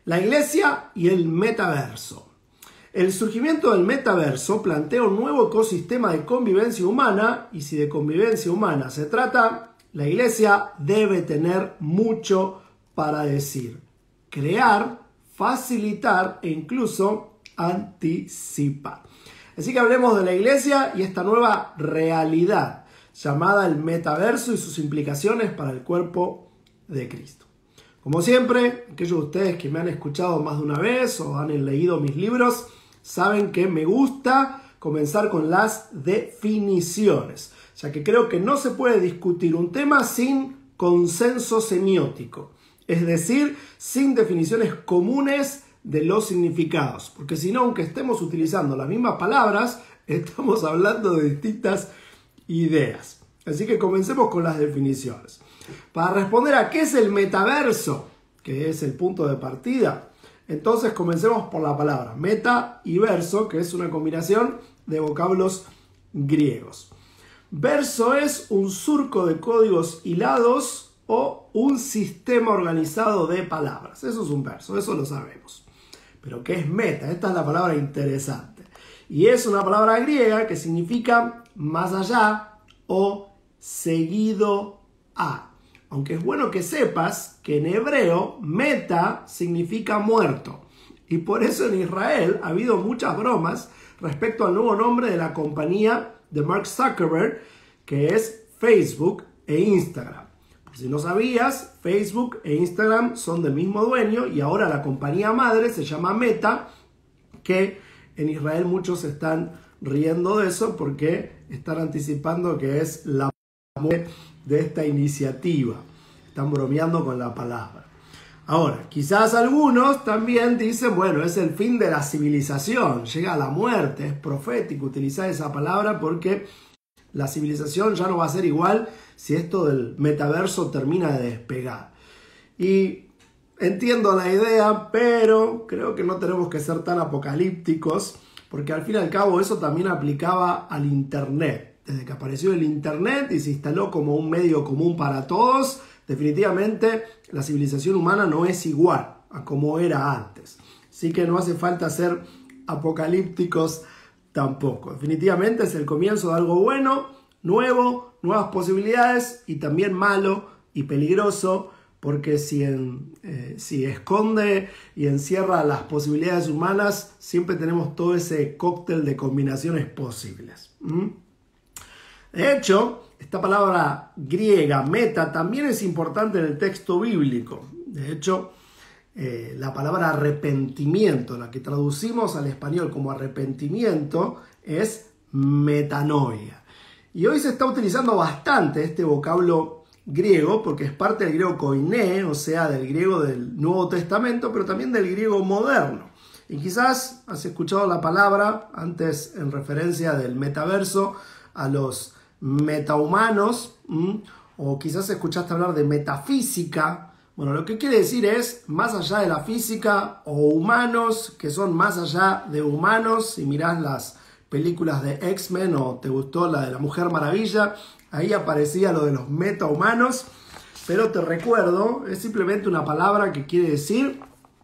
La iglesia y el metaverso. El surgimiento del metaverso plantea un nuevo ecosistema de convivencia humana, y si de convivencia humana se trata, la iglesia debe tener mucho para decir, crear, facilitar e incluso anticipar. Así que hablemos de la iglesia y esta nueva realidad llamada el metaverso y sus implicaciones para el cuerpo de Cristo. Como siempre, aquellos de ustedes que me han escuchado más de una vez o han leído mis libros, saben que me gusta comenzar con las definiciones, ya que creo que no se puede discutir un tema sin consenso semiótico, es decir, sin definiciones comunes de los significados, porque si no, aunque estemos utilizando las mismas palabras, estamos hablando de distintas ideas. Así que comencemos con las definiciones. Para responder a qué es el metaverso, que es el punto de partida, entonces comencemos por la palabra meta y verso, que es una combinación de vocablos griegos. Verso es un surco de códigos hilados o un sistema organizado de palabras. Eso es un verso, eso lo sabemos. Pero ¿qué es meta? Esta es la palabra interesante. Y es una palabra griega que significa más allá o seguido a. Aunque es bueno que sepas que en hebreo meta significa muerto. Y por eso en Israel ha habido muchas bromas respecto al nuevo nombre de la compañía de Mark Zuckerberg, que es Facebook e Instagram. Por si no sabías, Facebook e Instagram son del mismo dueño y ahora la compañía madre se llama Meta, que en Israel muchos están riendo de eso porque están anticipando que es la muerte de esta iniciativa. Están bromeando con la palabra. Ahora, quizás algunos también dicen, bueno, es el fin de la civilización, llega la muerte, es profético utilizar esa palabra porque la civilización ya no va a ser igual si esto del metaverso termina de despegar. Y entiendo la idea, pero creo que no tenemos que ser tan apocalípticos, porque al fin y al cabo eso también aplicaba al Internet. Desde que apareció el Internet y se instaló como un medio común para todos, definitivamente la civilización humana no es igual a como era antes. Así que no hace falta ser apocalípticos tampoco. Definitivamente es el comienzo de algo bueno, nuevo, nuevas posibilidades y también malo y peligroso, porque si esconde y encierra las posibilidades humanas, siempre tenemos todo ese cóctel de combinaciones posibles. De hecho, esta palabra griega, meta, también es importante en el texto bíblico. De hecho, la palabra arrepentimiento, la que traducimos al español como arrepentimiento, es metanoia. Y hoy se está utilizando bastante este vocablo griego porque es parte del griego koiné, o sea, del griego del Nuevo Testamento, pero también del griego moderno. Y quizás has escuchado la palabra antes en referencia del metaverso a los metahumanos, o quizás escuchaste hablar de metafísica. Bueno, lo que quiere decir es más allá de la física, o humanos que son más allá de humanos. Si mirás las películas de X-Men o te gustó la de la Mujer Maravilla, ahí aparecía lo de los metahumanos. Pero te recuerdo, es simplemente una palabra que quiere decir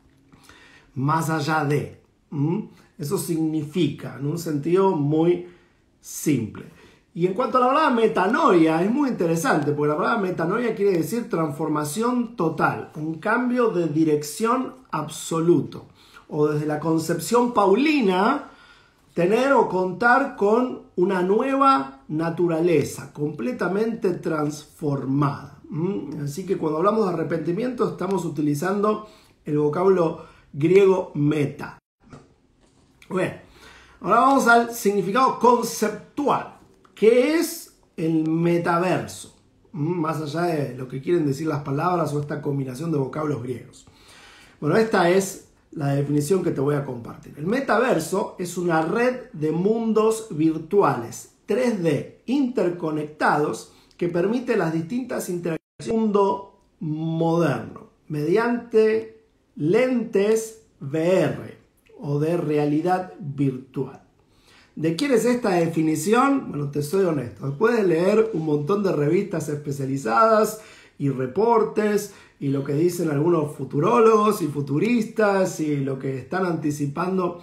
más allá de. Eso significa, en un sentido muy simple. Y en cuanto a la palabra metanoia, es muy interesante, porque la palabra metanoia quiere decir transformación total, un cambio de dirección absoluto. O desde la concepción paulina, tener o contar con una nueva naturaleza, completamente transformada. Así que cuando hablamos de arrepentimiento, estamos utilizando el vocablo griego meta. Bueno, ahora vamos al significado conceptual. ¿Qué es el metaverso? Más allá de lo que quieren decir las palabras o esta combinación de vocablos griegos. Bueno, esta es la definición que te voy a compartir. El metaverso es una red de mundos virtuales 3D interconectados que permite las distintas interacciones del mundo moderno mediante lentes VR o de realidad virtual. ¿De quién es esta definición? Bueno, te soy honesto. Después de leer un montón de revistas especializadas y reportes y lo que dicen algunos futurólogos y futuristas y lo que están anticipando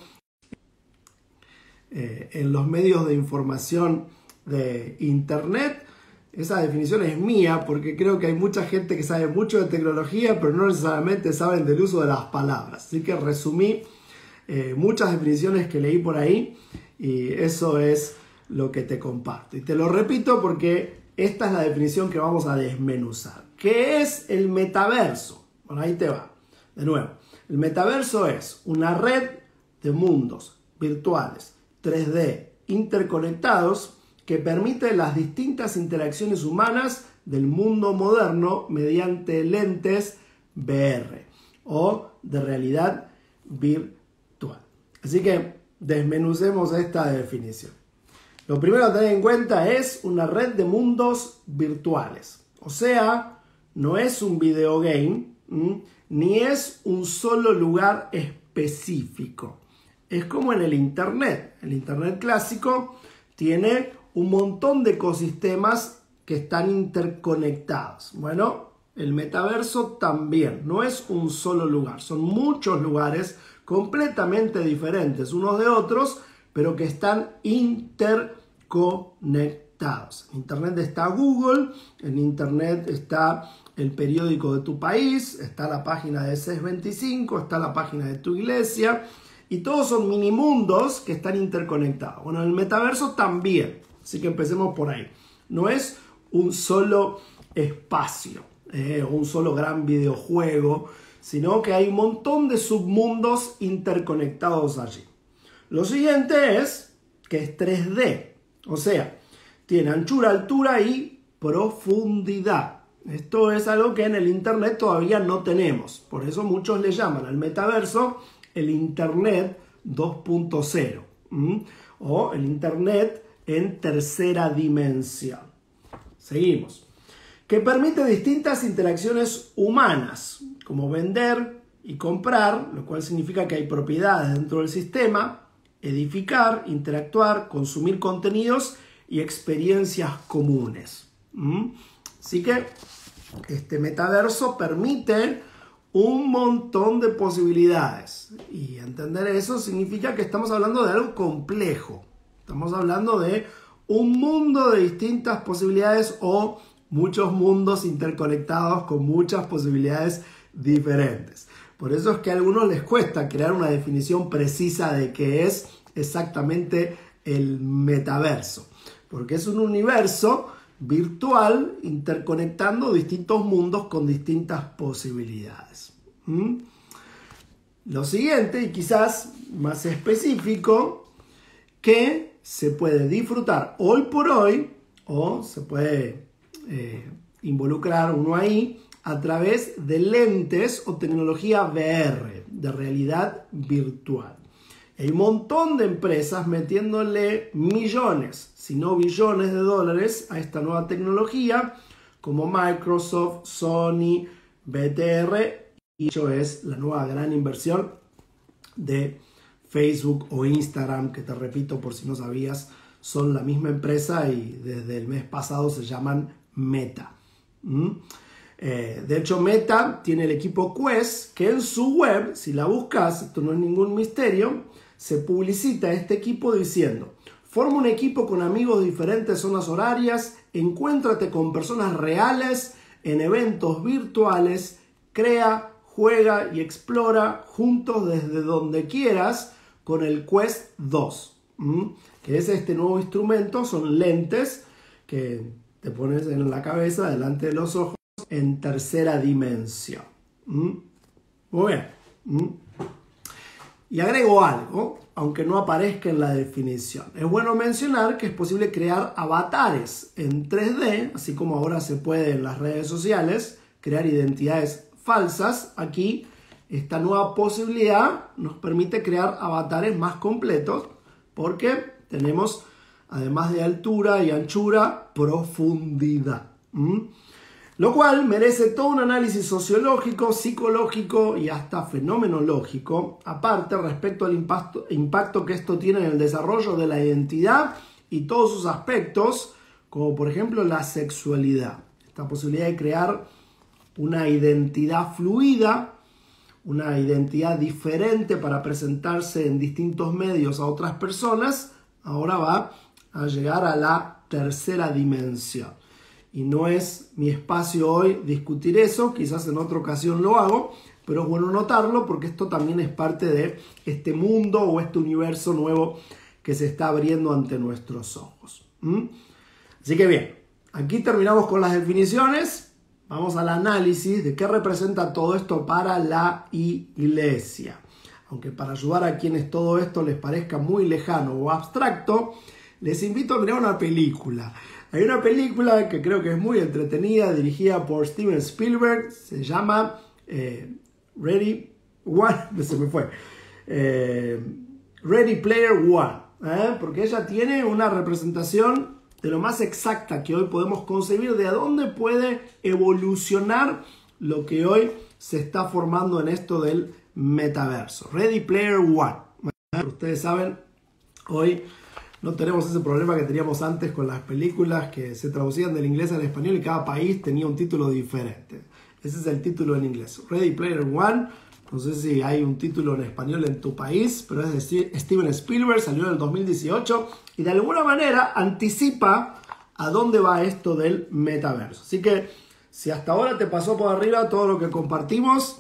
en los medios de información de internet. Esa definición es mía porque creo que hay mucha gente que sabe mucho de tecnología, pero no necesariamente saben del uso de las palabras. Así que resumí muchas definiciones que leí por ahí y eso es lo que te comparto. Y te lo repito porque esta es la definición que vamos a desmenuzar. ¿Qué es el metaverso? Bueno, ahí te va. De nuevo, el metaverso es una red de mundos virtuales 3D interconectados que permite las distintas interacciones humanas del mundo moderno mediante lentes VR o de realidad virtual. Así que desmenucemos esta definición. Lo primero a tener en cuenta es una red de mundos virtuales. O sea, no es un videogame, ni es un solo lugar específico. Es como en el Internet. El Internet clásico tiene un montón de ecosistemas que están interconectados. Bueno, el metaverso también. No es un solo lugar. Son muchos lugares completamente diferentes unos de otros, pero que están interconectados. En Internet está Google, en Internet está el periódico de tu país, está la página de CES 25, está la página de tu iglesia, y todos son mini mundos que están interconectados. Bueno, el metaverso también, así que empecemos por ahí. No es un solo espacio, un solo gran videojuego, sino que hay un montón de submundos interconectados allí. Lo siguiente es que es 3D, o sea, tiene anchura, altura y profundidad. Esto es algo que en el Internet todavía no tenemos. Por eso muchos le llaman al metaverso el Internet 2.0 o el Internet en tercera dimensión. Seguimos. Que permite distintas interacciones humanas, como vender y comprar, lo cual significa que hay propiedades dentro del sistema, edificar, interactuar, consumir contenidos y experiencias comunes. Así que este metaverso permite un montón de posibilidades. Y entender eso significa que estamos hablando de algo complejo. Estamos hablando de un mundo de distintas posibilidades o muchos mundos interconectados con muchas posibilidades diferentes. Por eso es que a algunos les cuesta crear una definición precisa de qué es exactamente el metaverso. Porque es un universo virtual interconectando distintos mundos con distintas posibilidades. Lo siguiente, y quizás más específico, que se puede disfrutar hoy por hoy o se puede involucrar uno ahí a través de lentes o tecnología VR, de realidad virtual. Hay un montón de empresas metiéndole millones, si no billones de dólares a esta nueva tecnología, como Microsoft, Sony, BTR, y eso es la nueva gran inversión de Facebook o Instagram, que te repito por si no sabías, son la misma empresa y desde el mes pasado se llaman Meta. De hecho, Meta tiene el equipo Quest, que en su web, si la buscas, esto no es ningún misterio, se publicita este equipo diciendo: forma un equipo con amigos de diferentes zonas horarias, encuéntrate con personas reales en eventos virtuales, crea, juega y explora juntos desde donde quieras con el Quest 2, que es este nuevo instrumento. Son lentes que te pones en la cabeza, delante de los ojos, en tercera dimensión. Muy bien. Y agrego algo, aunque no aparezca en la definición. Es bueno mencionar que es posible crear avatares en 3D, así como ahora se puede en las redes sociales, crear identidades falsas. Aquí esta nueva posibilidad nos permite crear avatares más completos porque tenemos, además de altura y anchura, profundidad. Lo cual merece todo un análisis sociológico, psicológico y hasta fenomenológico, aparte respecto al impacto que esto tiene en el desarrollo de la identidad y todos sus aspectos, como por ejemplo la sexualidad. Esta posibilidad de crear una identidad fluida, una identidad diferente para presentarse en distintos medios a otras personas, ahora va a llegar a la tercera dimensión. Y no es mi espacio hoy discutir eso, quizás en otra ocasión lo hago, pero es bueno notarlo porque esto también es parte de este mundo o este universo nuevo que se está abriendo ante nuestros ojos. Así que bien, aquí terminamos con las definiciones. Vamos al análisis de qué representa todo esto para la iglesia. Aunque para ayudar a quienes todo esto les parezca muy lejano o abstracto, les invito a mirar una película. Hay una película que creo que es muy entretenida, dirigida por Steven Spielberg, se llama Ready Player One, porque ella tiene una representación de lo más exacta que hoy podemos concebir de a dónde puede evolucionar lo que hoy se está formando en esto del metaverso. Ready Player One. Ustedes saben, hoy no tenemos ese problema que teníamos antes con las películas que se traducían del inglés al español y cada país tenía un título diferente. Ese es el título en inglés. Ready Player One. No sé si hay un título en español en tu país, pero es de Steven Spielberg, salió en el 2018 y de alguna manera anticipa a dónde va esto del metaverso. Así que si hasta ahora te pasó por arriba todo lo que compartimos,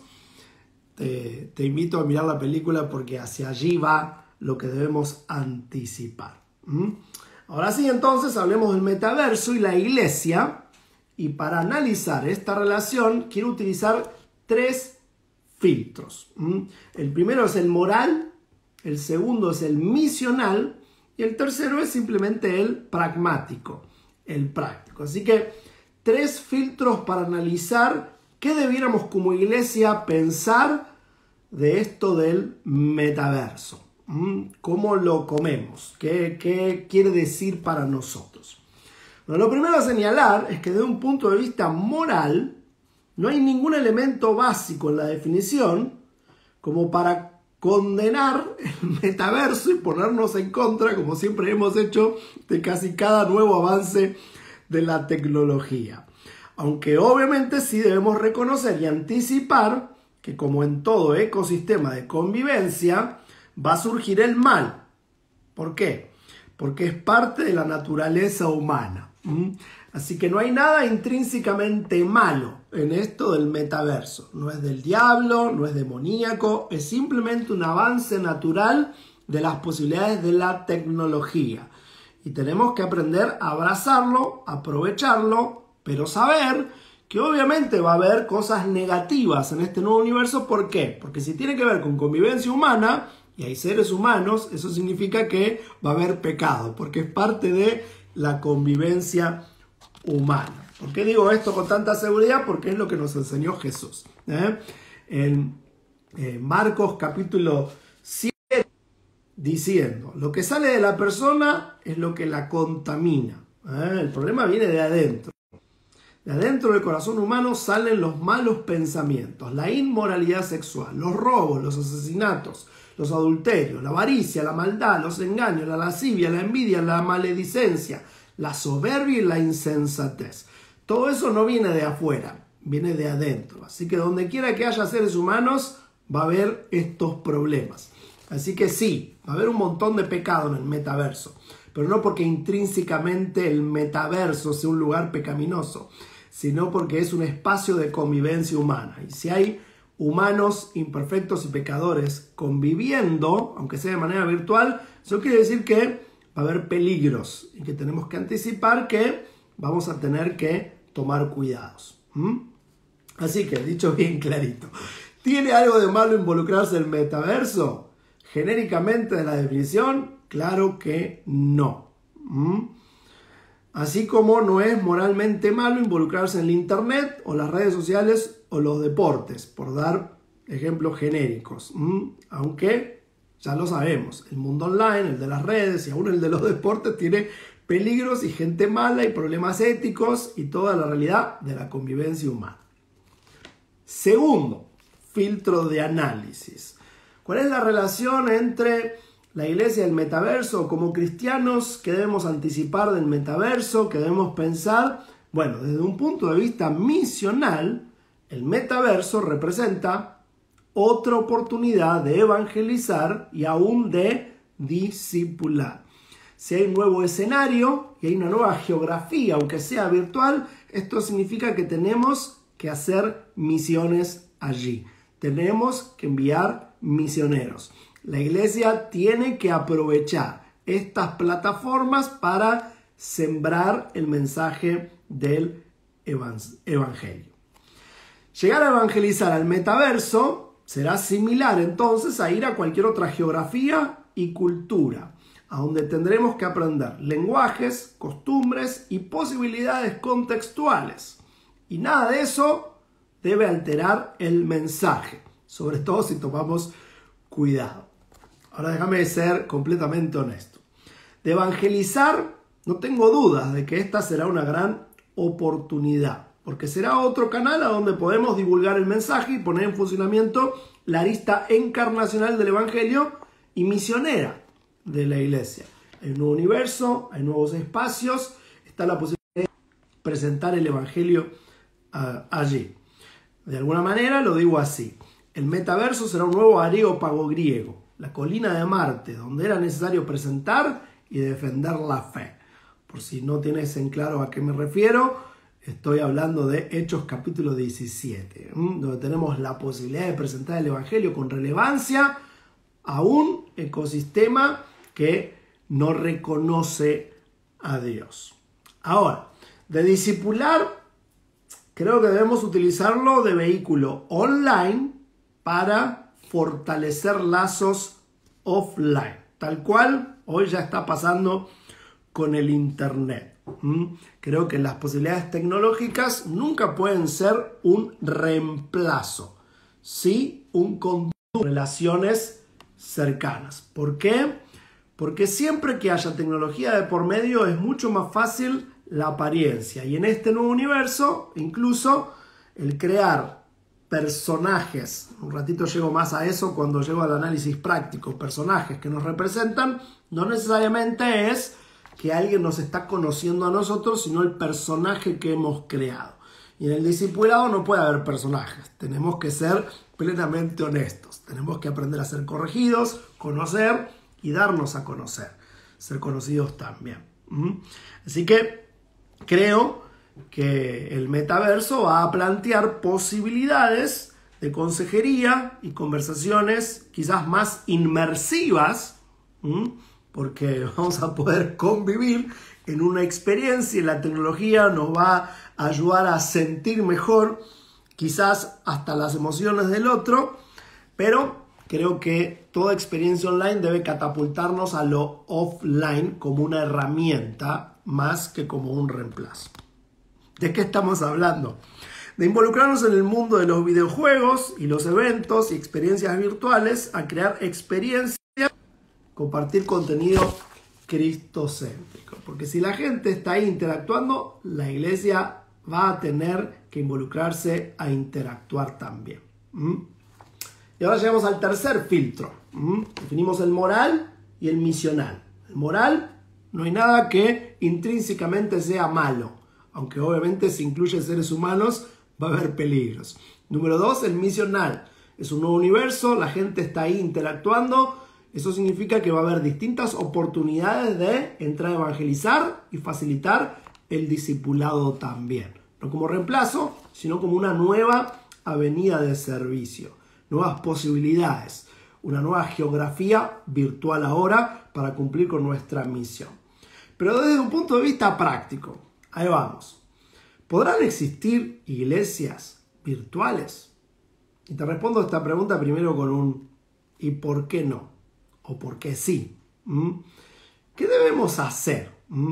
te invito a mirar la película porque hacia allí va lo que debemos anticipar. Ahora sí, entonces hablemos del metaverso y la iglesia. Y para analizar esta relación quiero utilizar tres filtros. El primero es el moral, el segundo es el misional y el tercero es simplemente el pragmático, el práctico. Así que tres filtros para analizar qué debiéramos como iglesia pensar de esto del metaverso. ¿Cómo lo comemos? ¿Qué quiere decir para nosotros? Bueno, lo primero a señalar es que desde un punto de vista moral no hay ningún elemento básico en la definición como para condenar el metaverso y ponernos en contra, como siempre hemos hecho, de casi cada nuevo avance de la tecnología. Aunque obviamente sí debemos reconocer y anticipar que como en todo ecosistema de convivencia va a surgir el mal. ¿Por qué? Porque es parte de la naturaleza humana. Así que no hay nada intrínsecamente malo en esto del metaverso. No es del diablo, no es demoníaco, es simplemente un avance natural de las posibilidades de la tecnología. Y tenemos que aprender a abrazarlo, aprovecharlo, pero saber que obviamente va a haber cosas negativas en este nuevo universo. ¿Por qué? Porque si tiene que ver con convivencia humana y hay seres humanos, eso significa que va a haber pecado, porque es parte de la convivencia humana. ¿Por qué digo esto con tanta seguridad? Porque es lo que nos enseñó Jesús. En Marcos capítulo 7, diciendo, lo que sale de la persona es lo que la contamina. El problema viene de adentro. De adentro del corazón humano salen los malos pensamientos, la inmoralidad sexual, los robos, los asesinatos, los adulterios, la avaricia, la maldad, los engaños, la lascivia, la envidia, la maledicencia, la soberbia y la insensatez. Todo eso no viene de afuera, viene de adentro. Así que donde quiera que haya seres humanos va a haber estos problemas. Así que sí, va a haber un montón de pecado en el metaverso, pero no porque intrínsecamente el metaverso sea un lugar pecaminoso, sino porque es un espacio de convivencia humana. Y si hay humanos imperfectos y pecadores conviviendo, aunque sea de manera virtual, eso quiere decir que va a haber peligros y que tenemos que anticipar que vamos a tener que tomar cuidados. Así que, dicho bien clarito, ¿tiene algo de malo involucrarse en el metaverso? Genéricamente de la definición, claro que no. Así como no es moralmente malo involucrarse en el internet o las redes sociales o los deportes, por dar ejemplos genéricos. Aunque ya lo sabemos, el mundo online, el de las redes y aún el de los deportes tiene peligros y gente mala y problemas éticos y toda la realidad de la convivencia humana. Segundo filtro de análisis. ¿Cuál es la relación entre la iglesia y el metaverso? Como cristianos, ¿qué debemos anticipar del metaverso? ¿Qué debemos pensar? Bueno, desde un punto de vista misional, el metaverso representa otra oportunidad de evangelizar y aún de discipular. Si hay un nuevo escenario y hay una nueva geografía, aunque sea virtual, esto significa que tenemos que hacer misiones allí. Tenemos que enviar misioneros. La iglesia tiene que aprovechar estas plataformas para sembrar el mensaje del evangelio. Llegar a evangelizar al metaverso será similar entonces a ir a cualquier otra geografía y cultura, a donde tendremos que aprender lenguajes, costumbres y posibilidades contextuales. Y nada de eso debe alterar el mensaje, sobre todo si tomamos cuidado. Ahora déjame ser completamente honesto. De evangelizar, no tengo dudas de que esta será una gran oportunidad, porque será otro canal a donde podemos divulgar el mensaje y poner en funcionamiento la arista encarnacional del evangelio y misionera de la iglesia. Hay un nuevo universo, hay nuevos espacios, está la posibilidad de presentar el evangelio allí. De alguna manera lo digo así: el metaverso será un nuevo areópago griego, la colina de Marte, donde era necesario presentar y defender la fe. Por si no tienes en claro a qué me refiero, estoy hablando de Hechos capítulo 17, donde tenemos la posibilidad de presentar el evangelio con relevancia a un ecosistema que no reconoce a Dios. Ahora, de discipular, creo que debemos utilizarlo de vehículo online para fortalecer lazos offline, tal cual hoy ya está pasando con el internet. Creo que las posibilidades tecnológicas nunca pueden ser un reemplazo, sí un conducto de relaciones cercanas. ¿Por qué? Porque siempre que haya tecnología de por medio es mucho más fácil la apariencia. Y en este nuevo universo, incluso el crear personajes, un ratito llego más a eso cuando llego al análisis práctico, personajes que nos representan, no necesariamente es que alguien nos está conociendo a nosotros, sino el personaje que hemos creado. Y en el discipulado no puede haber personajes, tenemos que ser plenamente honestos, tenemos que aprender a ser corregidos, conocer y darnos a conocer, ser conocidos también. Así que creo que el metaverso va a plantear posibilidades de consejería y conversaciones quizás más inmersivas, porque vamos a poder convivir en una experiencia y la tecnología nos va a ayudar a sentir mejor quizás hasta las emociones del otro, pero creo que toda experiencia online debe catapultarnos a lo offline como una herramienta más que como un reemplazo. ¿De qué estamos hablando? De involucrarnos en el mundo de los videojuegos y los eventos y experiencias virtuales, a crear experiencias, compartir contenido cristocéntrico. Porque si la gente está ahí interactuando, la iglesia va a tener que involucrarse a interactuar también. Y ahora llegamos al tercer filtro. Definimos el moral y el misional. El moral, no hay nada que intrínsecamente sea malo, aunque obviamente si incluye seres humanos va a haber peligros. Número 2, el misional. Es un nuevo universo, la gente está ahí interactuando. Eso significa que va a haber distintas oportunidades de entrar a evangelizar y facilitar el discipulado también. No como reemplazo, sino como una nueva avenida de servicio. Nuevas posibilidades. Una nueva geografía virtual ahora para cumplir con nuestra misión. Pero desde un punto de vista práctico, ahí vamos. ¿Podrán existir iglesias virtuales? Y te respondo esta pregunta primero con un ¿y por qué no? O ¿por qué sí? ¿Qué debemos hacer?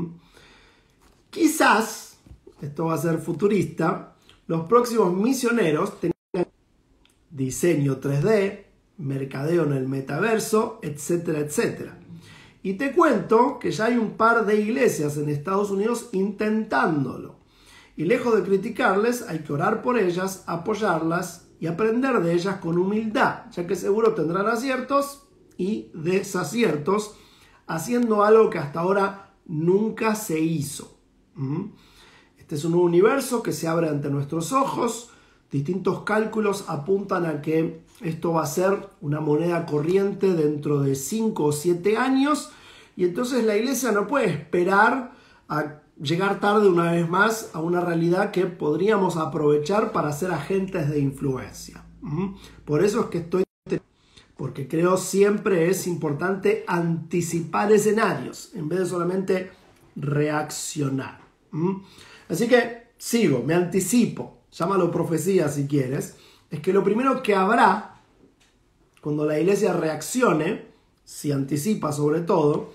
Quizás, esto va a ser futurista, los próximos misioneros tengan diseño 3D, mercadeo en el metaverso, etcétera, etcétera. Y te cuento que ya hay un par de iglesias en Estados Unidos intentándolo. Y lejos de criticarles, hay que orar por ellas, apoyarlas y aprender de ellas con humildad, ya que seguro tendrán aciertos y desaciertos, haciendo algo que hasta ahora nunca se hizo. Este es un nuevo universo que se abre ante nuestros ojos, distintos cálculos apuntan a que esto va a ser una moneda corriente dentro de 5 o 7 años, y entonces la iglesia no puede esperar a llegar tarde una vez más a una realidad que podríamos aprovechar para ser agentes de influencia. Por eso es que porque creo siempre es importante anticipar escenarios en vez de solamente reaccionar. Así que sigo, me anticipo, llámalo profecía si quieres, es que lo primero que habrá cuando la iglesia reaccione, si anticipa sobre todo,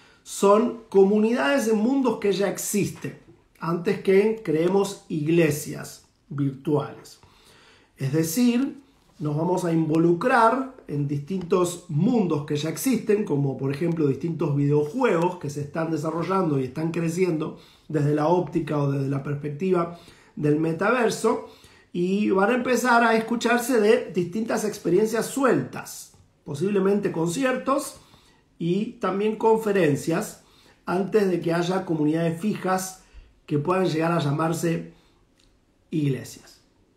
son comunidades en mundos que ya existen, antes que creemos iglesias virtuales. Es decir, nos vamos a involucrar en distintos mundos que ya existen, como por ejemplo distintos videojuegos que se están desarrollando y están creciendo desde la óptica o desde la perspectiva del metaverso, y van a empezar a escucharse de distintas experiencias sueltas, posiblemente conciertos y también conferencias, antes de que haya comunidades fijas que puedan llegar a llamarse iglesias.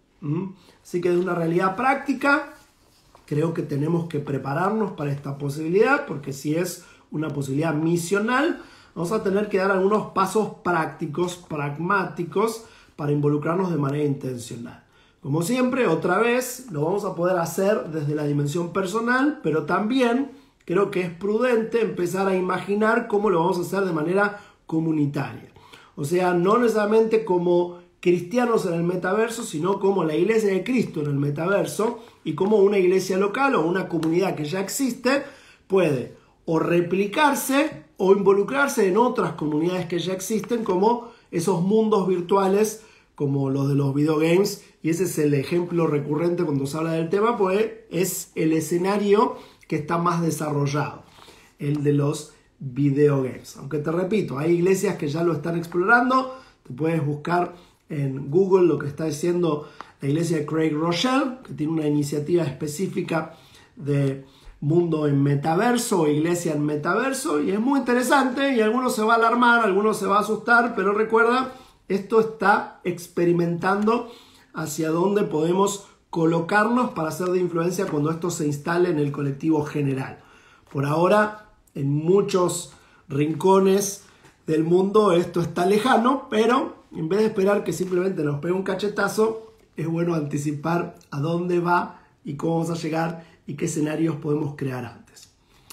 Así que de una realidad práctica, creo que tenemos que prepararnos para esta posibilidad, porque si es una posibilidad misional, vamos a tener que dar algunos pasos prácticos, pragmáticos, para involucrarnos de manera intencional. Como siempre, otra vez, lo vamos a poder hacer desde la dimensión personal, pero también creo que es prudente empezar a imaginar cómo lo vamos a hacer de manera comunitaria. O sea, no necesariamente como cristianos en el metaverso, sino como la iglesia de Cristo en el metaverso, y como una iglesia local o una comunidad que ya existe puede o replicarse o involucrarse en otras comunidades que ya existen, como esos mundos virtuales como los de los videogames, y ese es el ejemplo recurrente cuando se habla del tema, pues es el escenario que está más desarrollado, el de los videogames. Aunque te repito, hay iglesias que ya lo están explorando, te puedes buscar en Google lo que está diciendo la iglesia de Craig Rochelle, que tiene una iniciativa específica de mundo en metaverso o iglesia en metaverso, y es muy interesante, y algunos se va a alarmar, algunos se va a asustar, pero recuerda, esto está experimentando hacia dónde podemos colocarnos para ser de influencia cuando esto se instale en el colectivo general. Por ahora, en muchos rincones del mundo esto está lejano, pero en vez de esperar que simplemente nos pegue un cachetazo, es bueno anticipar a dónde va y cómo vamos a llegar y qué escenarios podemos crear antes.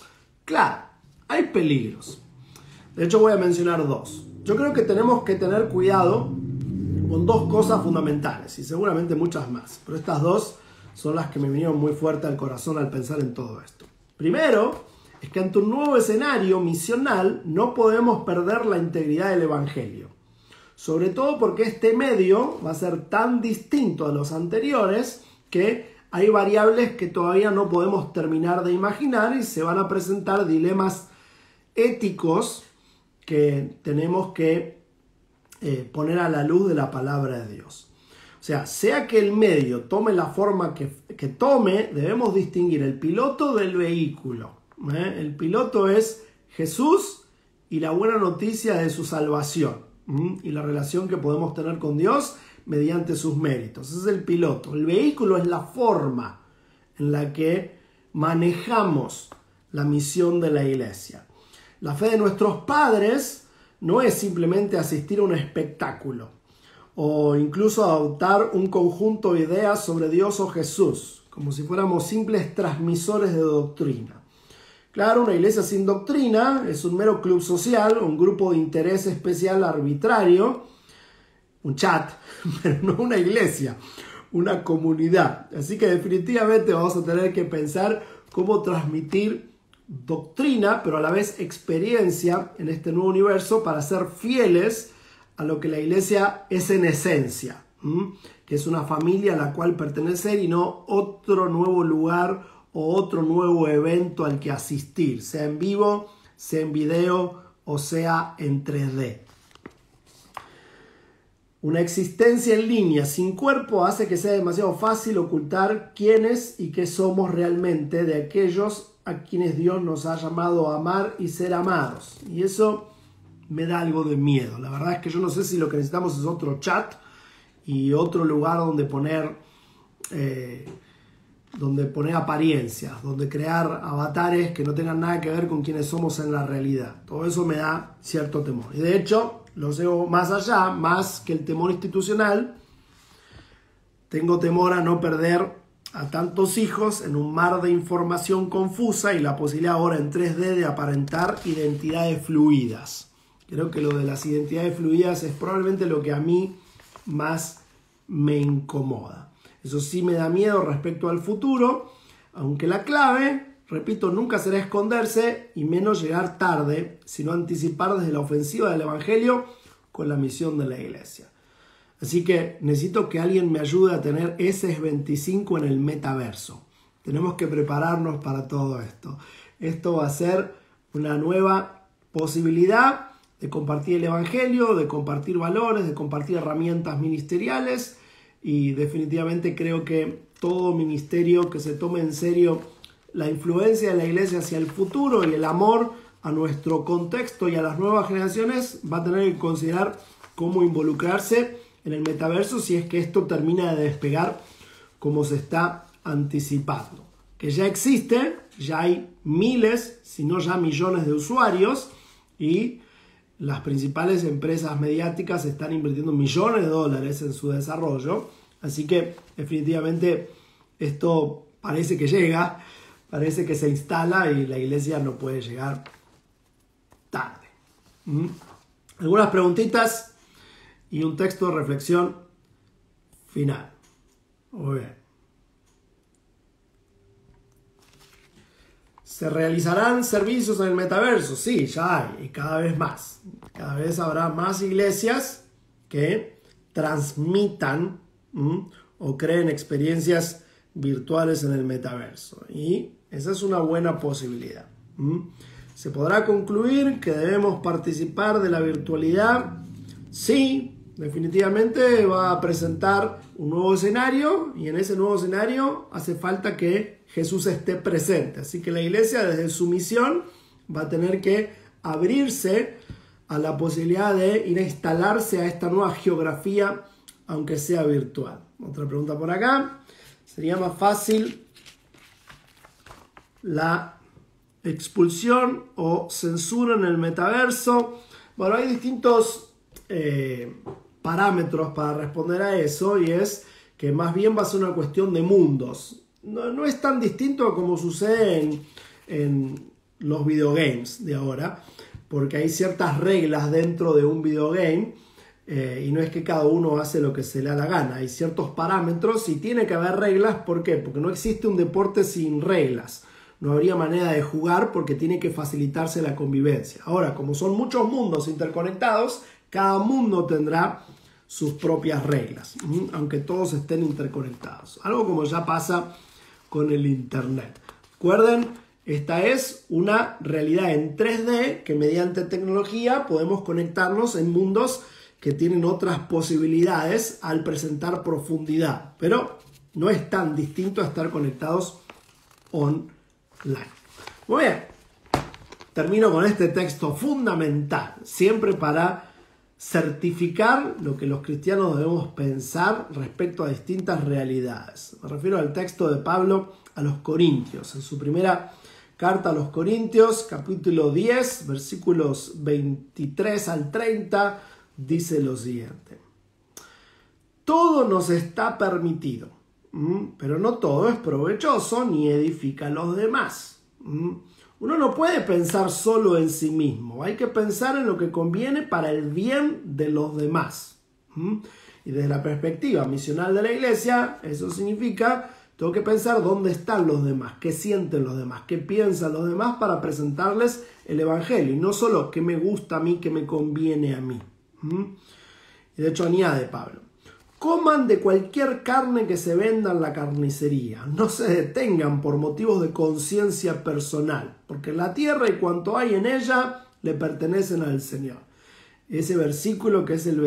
Claro, hay peligros. De hecho, voy a mencionar dos. Yo creo que tenemos que tener cuidado con dos cosas fundamentales y seguramente muchas más, pero estas dos son las que me vinieron muy fuerte al corazón al pensar en todo esto. Primero, es que ante un nuevo escenario misional no podemos perder la integridad del evangelio. Sobre todo porque este medio va a ser tan distinto a los anteriores que hay variables que todavía no podemos terminar de imaginar y se van a presentar dilemas éticos que tenemos que poner a la luz de la palabra de Dios. O sea que el medio tome la forma que tome, debemos distinguir el piloto del vehículo. El piloto es Jesús y la buena noticia de su salvación. Y la relación que podemos tener con Dios mediante sus méritos. Ese es el piloto. El vehículo es la forma en la que manejamos la misión de la iglesia. La fe de nuestros padres no es simplemente asistir a un espectáculo o incluso adoptar un conjunto de ideas sobre Dios o Jesús, como si fuéramos simples transmisores de doctrina. Claro, una iglesia sin doctrina es un mero club social, un grupo de interés especial arbitrario, un chat, pero no una iglesia, una comunidad. Así que definitivamente vamos a tener que pensar cómo transmitir doctrina, pero a la vez experiencia en este nuevo universo para ser fieles a lo que la iglesia es en esencia, que es una familia a la cual pertenecer y no otro nuevo lugar o otro nuevo evento al que asistir, sea en vivo, sea en video o sea en 3D. Una existencia en línea sin cuerpo hace que sea demasiado fácil ocultar quiénes y qué somos realmente de aquellos a quienes Dios nos ha llamado a amar y ser amados. Y eso me da algo de miedo. La verdad es que yo no sé si lo que necesitamos es otro chat y otro lugar donde poner donde poner apariencias, donde crear avatares que no tengan nada que ver con quienes somos en la realidad. Todo eso me da cierto temor. Y de hecho, lo llevo más allá, más que el temor institucional. Tengo temor a no perder a tantos hijos en un mar de información confusa y la posibilidad ahora en 3D de aparentar identidades fluidas. Creo que lo de las identidades fluidas es probablemente lo que a mí más me incomoda. Eso sí me da miedo respecto al futuro, aunque la clave, repito, nunca será esconderse y menos llegar tarde, sino anticipar desde la ofensiva del Evangelio con la misión de la iglesia. Así que necesito que alguien me ayude a tener ese 25 en el metaverso. Tenemos que prepararnos para todo esto. Esto va a ser una nueva posibilidad de compartir el Evangelio, de compartir valores, de compartir herramientas ministeriales. Y definitivamente creo que todo ministerio que se tome en serio la influencia de la iglesia hacia el futuro y el amor a nuestro contexto y a las nuevas generaciones va a tener que considerar cómo involucrarse en el metaverso si es que esto termina de despegar como se está anticipando. Que ya existe, ya hay miles, si no ya millones de usuarios y las principales empresas mediáticas están invirtiendo millones de dólares en su desarrollo. Así que definitivamente esto parece que llega, parece que se instala y la iglesia no puede llegar tarde. Algunas preguntitas y un texto de reflexión final. Muy bien. ¿Se realizarán servicios en el metaverso? Sí, ya hay, y cada vez más. Cada vez habrá más iglesias que transmitan o creen experiencias virtuales en el metaverso. Y esa es una buena posibilidad. ¿Se podrá concluir que debemos participar de la virtualidad? Sí, definitivamente va a presentar un nuevo escenario y en ese nuevo escenario hace falta que Jesús esté presente. Así que la iglesia desde su misión va a tener que abrirse a la posibilidad de ir a instalarse a esta nueva geografía, aunque sea virtual. Otra pregunta por acá. ¿Sería más fácil la expulsión o censura en el metaverso? Bueno, hay distintos parámetros para responder a eso y es que más bien va a ser una cuestión de mundos. No es tan distinto a como sucede en los videogames de ahora, porque hay ciertas reglas dentro de un videogame y no es que cada uno hace lo que se le da la gana. Hay ciertos parámetros y tiene que haber reglas. ¿Por qué? Porque no existe un deporte sin reglas. No habría manera de jugar porque tiene que facilitarse la convivencia. Ahora, como son muchos mundos interconectados, cada mundo tendrá sus propias reglas, aunque todos estén interconectados. Algo como ya pasa con el internet. Recuerden, esta es una realidad en 3D que mediante tecnología podemos conectarnos en mundos que tienen otras posibilidades al presentar profundidad, pero no es tan distinto a estar conectados online. Muy bien, termino con este texto fundamental, siempre para certificar lo que los cristianos debemos pensar respecto a distintas realidades. Me refiero al texto de Pablo a los Corintios. En su primera carta a los Corintios, capítulo 10, versículos 23 al 30, dice lo siguiente. Todo nos está permitido, pero no todo es provechoso ni edifica a los demás. Uno no puede pensar solo en sí mismo, hay que pensar en lo que conviene para el bien de los demás. Y desde la perspectiva misional de la iglesia, eso significa, tengo que pensar dónde están los demás, qué sienten los demás, qué piensan los demás para presentarles el evangelio, y no solo qué me gusta a mí, qué me conviene a mí. Y de hecho añade Pablo, coman de cualquier carne que se venda en la carnicería. No se detengan por motivos de conciencia personal, porque la tierra y cuanto hay en ella le pertenecen al Señor. Ese versículo que es el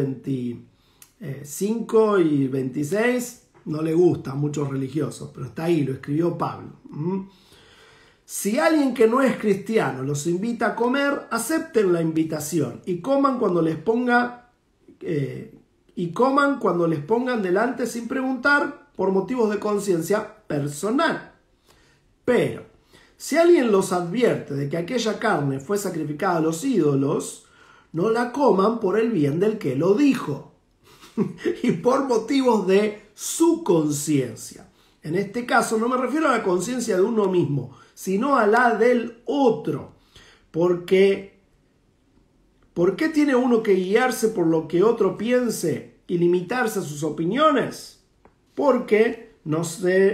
25 y 26 no le gusta a muchos religiosos, pero está ahí, lo escribió Pablo. Si alguien que no es cristiano los invita a comer, acepten la invitación y coman cuando les pongan delante sin preguntar por motivos de conciencia personal. Pero, si alguien los advierte de que aquella carne fue sacrificada a los ídolos, no la coman por el bien del que lo dijo y por motivos de su conciencia. En este caso no me refiero a la conciencia de uno mismo, sino a la del otro. Porque, ¿por qué tiene uno que guiarse por lo que otro piense y limitarse a sus opiniones? Porque no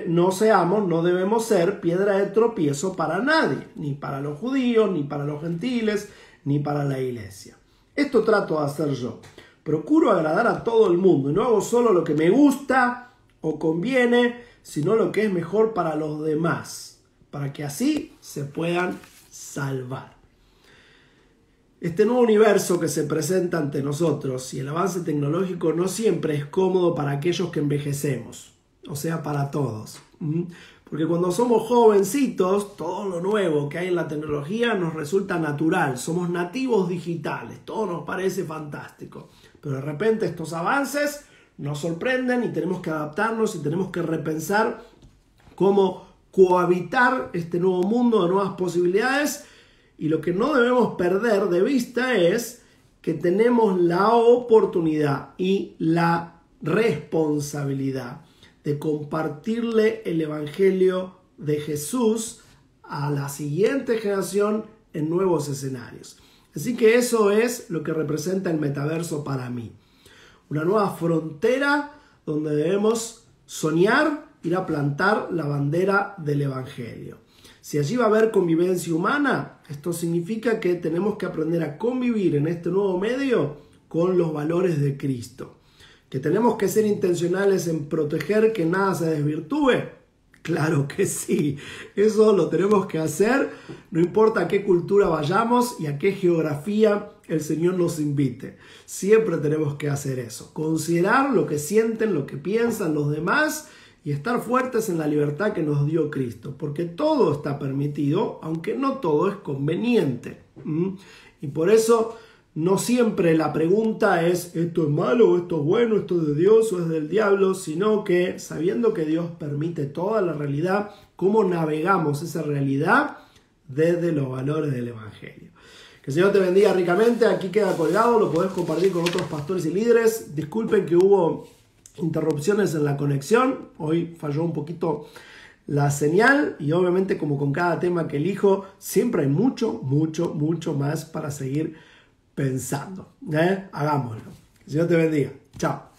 debemos ser piedra de tropiezo para nadie, ni para los judíos, ni para los gentiles, ni para la iglesia. Esto trato de hacer yo. Procuro agradar a todo el mundo y no hago solo lo que me gusta o conviene, sino lo que es mejor para los demás, para que así se puedan salvar. Este nuevo universo que se presenta ante nosotros y el avance tecnológico no siempre es cómodo para aquellos que envejecemos, o sea, para todos. Porque cuando somos jovencitos, todo lo nuevo que hay en la tecnología nos resulta natural, somos nativos digitales, todo nos parece fantástico. Pero de repente estos avances nos sorprenden y tenemos que adaptarnos y tenemos que repensar cómo cohabitar este nuevo mundo de nuevas posibilidades. Y lo que no debemos perder de vista es que tenemos la oportunidad y la responsabilidad de compartirle el Evangelio de Jesús a la siguiente generación en nuevos escenarios. Así que eso es lo que representa el metaverso para mí. Una nueva frontera donde debemos soñar, ir a plantar la bandera del Evangelio. Si allí va a haber convivencia humana, esto significa que tenemos que aprender a convivir en este nuevo medio con los valores de Cristo. ¿Que tenemos que ser intencionales en proteger que nada se desvirtúe? Claro que sí, eso lo tenemos que hacer, no importa a qué cultura vayamos y a qué geografía el Señor nos invite. Siempre tenemos que hacer eso, considerar lo que sienten, lo que piensan los demás y estar fuertes en la libertad que nos dio Cristo, porque todo está permitido, aunque no todo es conveniente. Y por eso no siempre la pregunta es ¿esto es malo, esto es bueno, esto es de Dios o es del diablo? Sino que sabiendo que Dios permite toda la realidad, ¿cómo navegamos esa realidad desde los valores del Evangelio? Que el Señor te bendiga ricamente. Aquí queda colgado, lo podés compartir con otros pastores y líderes. Disculpen que hubo interrupciones en la conexión, hoy falló un poquito la señal y obviamente como con cada tema que elijo siempre hay mucho más para seguir pensando. Hagámoslo. Que el Señor te bendiga. Chao.